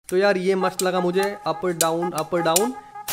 तो यार ये मस्त लगा मुझे, अप डाउन अप डाउन।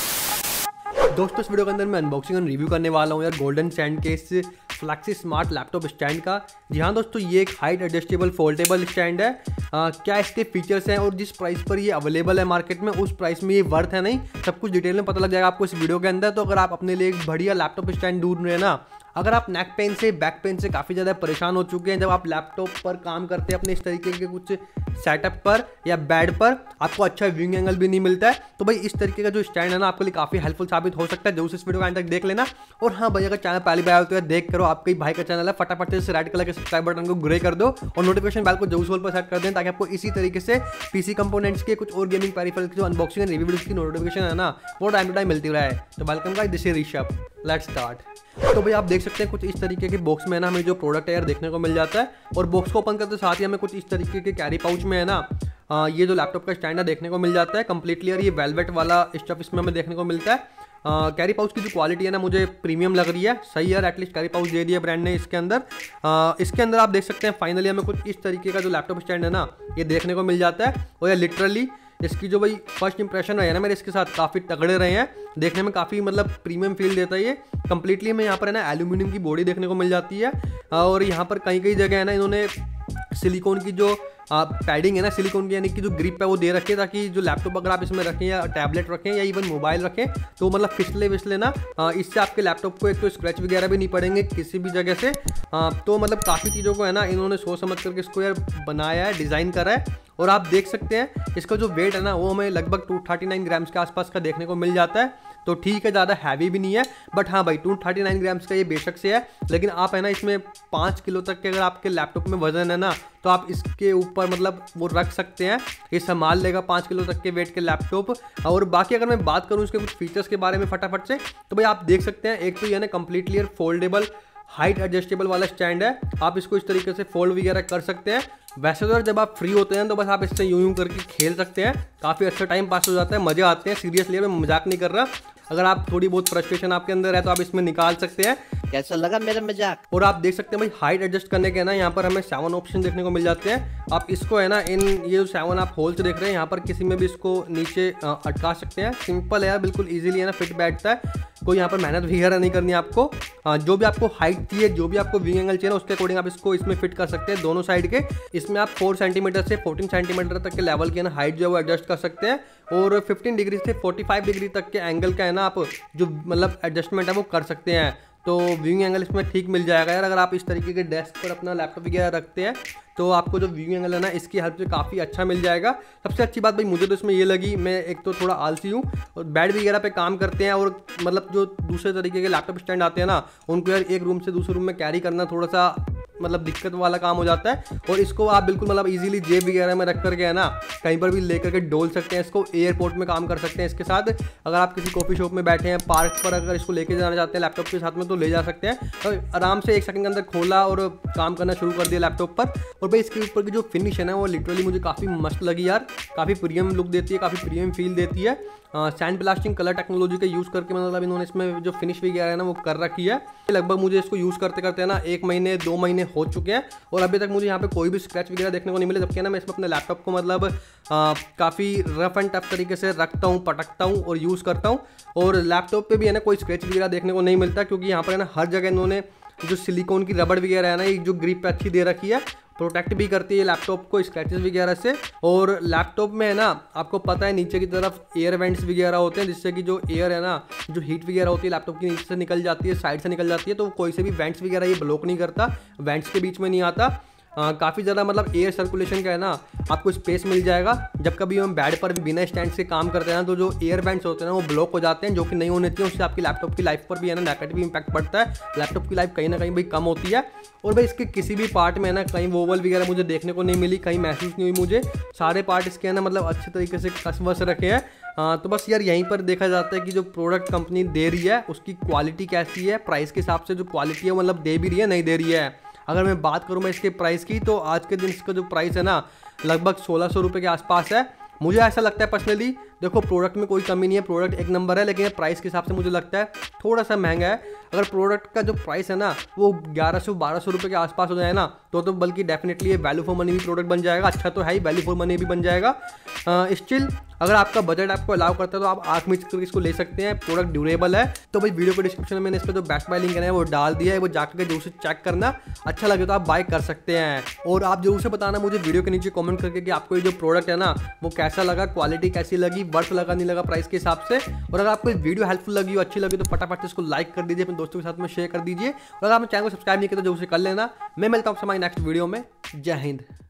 दोस्तों इस वीडियो के अंदर मैं अनबॉक्सिंग और रिव्यू करने वाला हूँ यार गोल्डन स्टैंड के इस फ्लैक्सी स्मार्ट लैपटॉप स्टैंड का। जी हाँ दोस्तों, ये एक हाइट एडजस्टेबल फोल्डेबल स्टैंड है। क्या इसके फीचर्स हैं और जिस प्राइस पर ये अवेलेबल है मार्केट में, उस प्राइस में ये वर्थ है नहीं, सब कुछ डिटेल में पता लग जाएगा आपको इस वीडियो के अंदर। तो अगर आप अपने लिए एक बढ़िया लैपटॉप स्टैंड ढूंढ रहे हैं ना, अगर आप नेक पेन से बैक पेन से काफ़ी ज़्यादा परेशान हो चुके हैं, जब आप लैपटॉप पर काम करते हैं अपने इस तरीके के कुछ सेटअप पर या बेड पर, आपको अच्छा व्यूइंग एंगल भी नहीं मिलता है, तो भाई इस तरीके का जो स्टैंड है ना आपके लिए काफ़ी हेल्पफुल साबित हो सकता है। जरूर इस वीडियो को अंत तक देख लेना। और हाँ भाई, अगर चैनल पहली बार तो यार देख करो, आपके भाई का चैनल है, फटाफट से रेड कलर के सब्सक्राइब बटन को ग्रे कर दो और नोटिफिकेशन बेल को जरूर पर सेट कर दें, ताकि आपको इसी तरीके से पीसी कंपोनेंट्स के कुछ और गेमिंग पेरिफेरल्स की जो अनबॉक्सिंग एंड रिव्यू की नोटिफिकेशन है ना, वो टाइम टू टाइम मिलती रहा है। तो welcome guys, this is Rishabh, let's start. तो भाई आप देख सकते हैं कुछ इस तरीके के बॉक्स में ना हमें जो प्रोडक्ट है यार देखने को मिल जाता है। और बॉक्स को ओपन करते साथ ही हमें कुछ इस तरीके के कैरी पाउच में है ना ये जो लैपटॉप का स्टैंड है देखने को मिल जाता है कंप्लीटली। यार ये वेलवेट वाला स्टफ इसमें हमें देखने को मिलता है। कैरी पाउच की जो क्वालिटी है ना मुझे प्रीमियम लग रही है, सही यार, एटलीस्ट कैरी पाउच दे दिया ब्रांड ने इसके अंदर। इसके अंदर आप देख सकते हैं फाइनली हमें कुछ इस तरीके का जो लैपटॉप स्टैंड है ना ये देखने को मिल जाता है। और यार लिटरली इसकी जो भाई फर्स्ट इंप्रेशन है ना मेरे इसके साथ काफ़ी तगड़े रहे हैं, देखने में काफ़ी मतलब प्रीमियम फील देता है ये। कंप्लीटली हमें यहाँ पर है ना एल्यूमिनियम की बॉडी देखने को मिल जाती है। और यहाँ पर कई कई जगह है ना इन्होंने सिलिकॉन की जो पैडिंग है ना, सिलिकॉन की यानी कि जो ग्रिप है वो दे रखी है, ताकि जो लैपटॉप अगर आप इसमें रखें या टैबलेट रखें या इवन मोबाइल रखें तो मतलब फिसले विसले ना, इससे आपके लैपटॉप को एक तो स्क्रैच वगैरह भी नहीं पड़ेंगे किसी भी जगह से। तो मतलब काफ़ी चीज़ों को है ना इन्होंने सोच समझ करके इसको यार बनाया है, डिज़ाइन करा है। और आप देख सकते हैं इसका जो वेट है ना वो हमें लगभग 239 ग्राम्स के आसपास का देखने को मिल जाता है। तो ठीक है, ज़्यादा हैवी भी नहीं है, बट हाँ भाई 239 ग्राम्स का ये बेशक से है। लेकिन आप है ना इसमें 5 किलो तक के अगर आपके लैपटॉप में वजन है ना, तो आप इसके ऊपर मतलब वो रख सकते हैं, ये संभाल लेगा 5 किलो तक के वेट के लैपटॉप। और बाकी अगर मैं बात करूँ इसके कुछ फीचर्स के बारे में फटाफट से, तो भाई आप देख सकते हैं एक तो ये ना कंप्लीटली फोल्डेबल हाइट एडजस्टेबल वाला स्टैंड है। आप इसको इस तरीके से फोल्ड वगैरह कर सकते हैं। वैसे तो जब आप फ्री होते हैं तो बस आप इससे यूं करके खेल सकते हैं, काफ़ी अच्छा टाइम पास हो जाता है, मज़े आते हैं। सीरियसली मैं मजाक नहीं कर रहा, अगर आप थोड़ी बहुत फ्रस्ट्रेशन आपके अंदर है तो आप इसमें निकाल सकते हैं। कैसा लगा मेरा मजाक? और आप देख सकते हैं भाई हाइट एडजस्ट करने के ना यहाँ पर हमें 7 ऑप्शन देखने को मिल जाते हैं। आप इसको है ना इन ये जो 7 आप होल्स देख रहे हैं यहाँ पर किसी में भी इसको नीचे अटका सकते हैं। सिंपल है यार, बिल्कुल इजीली है ना फिट बैठता है, कोई यहाँ पर मेहनत वगैरह नहीं करनी आपको। जो भी आपको हाइट चाहिए, जो भी आपको व्यू एंगल चाहिए ना, उसके अकॉर्डिंग आप इसको इसमें फिट कर सकते हैं दोनों साइड के। इसमें आप 4 सेंटीमीटर से 14 सेंटीमीटर तक के लेवल की ना हाइट जो है वो एडजस्ट कर सकते हैं। और 15 डिग्री से 45 डिग्री तक के एंगल का है ना आप जो मतलब एडजस्टमेंट है वो कर सकते हैं। तो व्यूइंग एंगल इसमें ठीक मिल जाएगा यार। अगर आप इस तरीके के डेस्क पर अपना लैपटॉप वगैरह रखते हैं तो आपको जो व्यूइंग एंगल है ना इसकी हेल्प से काफ़ी अच्छा मिल जाएगा। सबसे अच्छी बात भाई मुझे तो इसमें ये लगी, मैं एक तो थोड़ा आलसी हूँ और बेड वगैरह पे काम करते हैं, और मतलब जो दूसरे तरीके के लैपटॉप स्टैंड आते हैं ना उनको यार एक रूम से दूसरे रूम में कैरी करना थोड़ा सा मतलब दिक्कत वाला काम हो जाता है। और इसको आप बिल्कुल मतलब इजीली जेब वगैरह में रख करके है ना कहीं पर भी लेकर के डोल सकते हैं। इसको एयरपोर्ट में काम कर सकते हैं इसके साथ। अगर आप किसी कॉफ़ी शॉप में बैठे हैं, पार्क पर अगर इसको लेके जाना चाहते हैं लैपटॉप के साथ में तो ले जा सकते हैं। तो आराम से 1 सेकंड के अंदर खोला और काम करना शुरू कर दिया लैपटॉप पर। और भाई इसके ऊपर की जो फिनिश है ना वो लिटरली मुझे काफ़ी मस्त लगी यार, काफ़ी प्रीमियम लुक देती है, काफ़ी प्रीमियम फील देती है। सैंड ब्लास्टिंग कलर टेक्नोलॉजी का यूज़ करके मतलब इन्होंने इसमें जो फिनिश वगैरह है ना वो कर रखी है। लगभग मुझे इसको यूज़ करते करते ना 1 महीने 2 महीने हो चुके हैं और अभी तक मुझे यहाँ पे कोई भी स्क्रैच वगैरह देखने को नहीं मिले। जबकि ना मैं इसमें अपने लैपटॉप को मतलब काफ़ी रफ एंड टफ तरीके से रखता हूँ, पटकता हूँ और यूज़ करता हूँ। और लैपटॉप पे भी है ना कोई स्क्रैच वगैरह देखने को नहीं मिलता, क्योंकि यहाँ पर है ना हर जगह इन्होंने जो सिलिकॉन की रबड़ वगैरह है ना ये जो ग्रिप अच्छी दे रखी है, प्रोटेक्ट भी करती है लैपटॉप को स्क्रैचेस वगैरह से। और लैपटॉप में है ना आपको पता है नीचे की तरफ एयर वेंट्स वगैरह होते हैं, जिससे कि जो एयर है ना जो हीट वगैरह होती है लैपटॉप की नीचे से निकल जाती है, साइड से निकल जाती है, तो कोई से भी वेंट्स वगैरह ये ब्लॉक नहीं करता, वेंट्स के बीच में नहीं आता। काफ़ी ज़्यादा मतलब एयर सर्कुलेशन का है ना आपको स्पेस मिल जाएगा। जब कभी हम बेड पर भी बिना स्टैंड से काम करते हैं ना तो जो एयर वेंट्स होते हैं ना वो ब्लॉक हो जाते हैं, जो कि नहीं होने चाहिए। उससे आपकी लैपटॉप की लाइफ पर भी है ना नेगेटिव इंपैक्ट पड़ता है, लैपटॉप की लाइफ कहीं ना कहीं भाई कम होती है। और भाई इसके किसी भी पार्ट में है ना कहीं वोवल वगैरह मुझे देखने को नहीं मिली, कहीं महसूस नहीं हुई मुझे। सारे पार्ट इसके है ना मतलब अच्छे तरीके से कसवस रखे हैं। तो बस यार यहीं पर देखा जाता है कि जो प्रोडक्ट कंपनी दे रही है उसकी क्वालिटी कैसी है, प्राइस के हिसाब से जो क्वालिटी है मतलब दे भी रही है नहीं दे रही है। अगर मैं बात करूँ मैं इसके प्राइस की, तो आज के दिन इसका जो प्राइस है ना लगभग 1600 रुपये के आसपास है। मुझे ऐसा लगता है पर्सनली, देखो प्रोडक्ट में कोई कमी नहीं है, प्रोडक्ट एक नंबर है, लेकिन प्राइस के हिसाब से मुझे लगता है थोड़ा सा महंगा है। अगर प्रोडक्ट का जो प्राइस है ना वो 1100-1200 रुपये के आसपास हो जाए ना तो बल्कि डेफिनेटली ये वैल्यू फॉर मनी भी प्रोडक्ट बन जाएगा। अच्छा तो है ही, वैल्यू फॉर मनी भी बन जाएगा। स्टिल अगर आपका बजट आपको अलाउ करता है तो आप आँख मीच करके इसको ले सकते हैं। प्रोडक्ट ड्यूरेबल है। तो भाई वीडियो को डिस्क्रिप्शन में मैंने इस पर जो बेस्ट बाय लिंक है वो डाल दिया है, वो जाकर के जरूर से चेक करना, अच्छा लगे तो आप बाय कर सकते हैं। और आप जरूर से बताना मुझे वीडियो के नीचे कमेंट करके कि आपको ये जो प्रोडक्ट है ना वो कैसा लगा, क्वालिटी कैसी लगी, वर्थ लगा नहीं लगा प्राइस के हिसाब से। और अगर आपको वीडियो हेल्पफुल लगी हो, अच्छी लगी तो फटाफट से इसको लाइक कर दीजिए, अपने दोस्तों के साथ में शेयर कर दीजिए। और अगर आपने चैनल को सब्सक्राइब नहीं किया तो जरूर से कर लेना। मैं मिलता हूँ आपसे हमारी नेक्स्ट वीडियो में। जय हिंद।